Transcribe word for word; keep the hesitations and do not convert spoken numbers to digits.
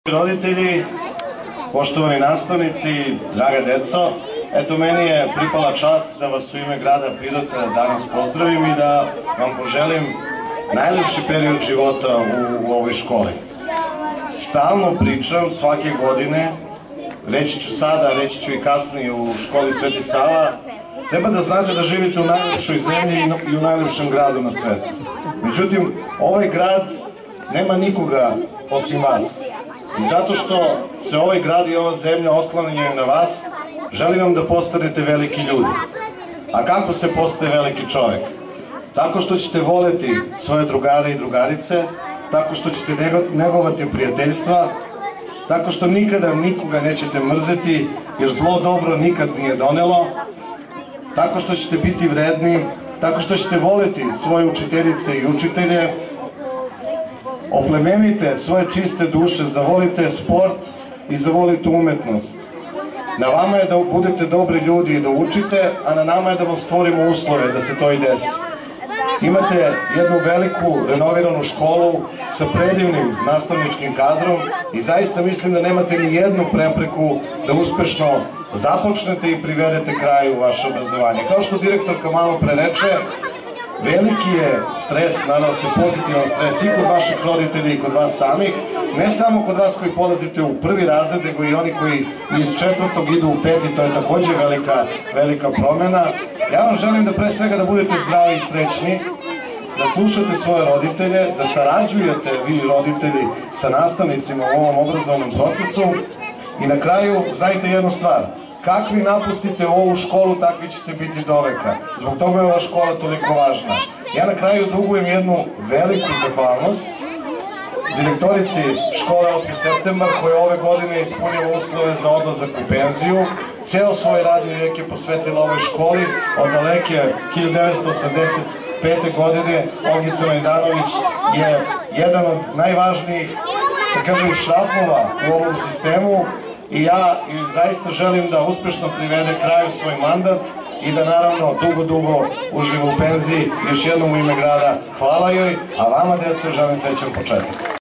Roditelji, poštovani nastavnici, draga deco, eto meni je pripala čast da vas u ime grada Pirota danas pozdravim i da vam poželim najlepši period života u, u ovoj školi. Stalno pričam svake godine, reći ću sada, reći ću i kasnije u školi Sveti Sava, treba da znate da živite u najlepšoj zemlji i u najlepšem gradu na svetu. Međutim, ovaj grad nema nikoga osim vas. I zato što se ovaj grad i ova zemlja oslanjaju na vas, želim vam da postanete veliki ljudi. A kako se postaje veliki čovjek? Tako što ćete voleti svoje drugare i drugarice, tako što ćete negovati prijateljstva, tako što nikada nikoga nećete mrzeti, jer zlo dobro nikad nije donelo, tako što ćete biti vredni, tako što ćete voleti svoje učiteljice i učitelje, oplemenite svoje čiste duše, zavolite sport i zavolite umetnost. Na vama je da budete dobri ljudi i da učite, a na nama je da vam stvorimo uslove da se to i desi. Imate jednu veliku, renoviranu školu sa predivnim nastavničkim kadrom i zaista mislim da nemate ni jednu prepreku da uspešno započnete i privedete kraju vaše obrazovanje. Kao što direktorka malo pre reče, veliki je stres, nadam se pozitivan stres i kod vaših roditelja i kod vas samih, ne samo kod vas koji polazite u prvi razred, nego i oni koji iz četvrtog idu u peti, to je takođe velika, velika promena. Ja vam želim da pre svega da budete zdravi i srećni, da slušate svoje roditelje, da sarađujete vi roditelji sa nastavnicima u ovom obrazovnom procesu i na kraju znajte jednu stvar. Kakvi napustite ovu školu, takvi ćete biti do veka. Zbog toga je ova škola toliko važna. Ja na kraju dugujem jednu veliku zahvalnost direktorici škole osmi septembar, koja ove godine ispunila uslove za odlazak u penziju. Ceo svoj radni vijek je posvetila ovoj školi. Od daleke hiljadu devetsto osamdeset pete. godine Olgica Majdanović je jedan od najvažnijih, da kažem, šrafova u ovom sistemu. I ja zaista želim da uspešno privede kraju svoj mandat i da naravno dugo, dugo uživa u penziji. Još jednom u ime grada hvala joj, a vama, deco, želim srećan početak.